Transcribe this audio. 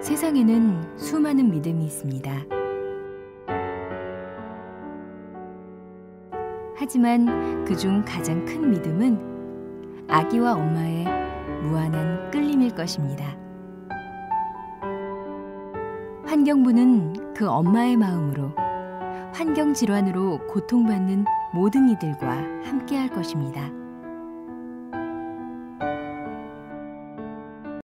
세상에는 수많은 믿음이 있습니다. 하지만 그중 가장 큰 믿음은 아기와 엄마의 무한한 끌림일 것입니다. 환경부는 그 엄마의 마음으로 환경질환으로 고통받는 모든 이들과 함께할 것입니다.